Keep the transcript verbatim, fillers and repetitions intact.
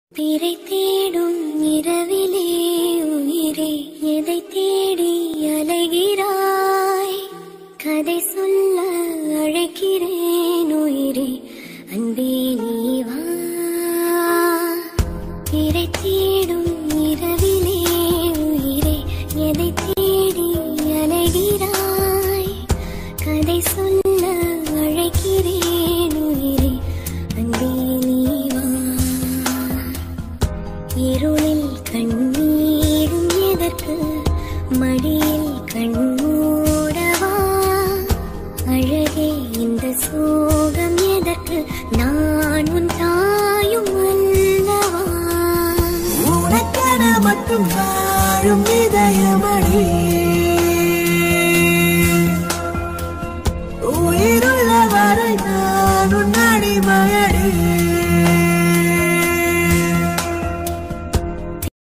பிறை தேடும் இரவிலே உயிரே எதை தேடி அலைகிறாய்? கதை சொல்ல அழைக்கிறேன் உயிரே, அன்பே நீ வா. பிறை தேடும் இரவிலே உயிரே எதை தேடி அலைகிறாய்? கதை சொல்ல அழைக்கிறேன் உயிரே, அன்பே நீ வா. இருளில் கண்ணீரும் எதற்கு, மடியில் கண்மூடவா? அழகே இந்த சோகம் எதற்கு, நான் உன்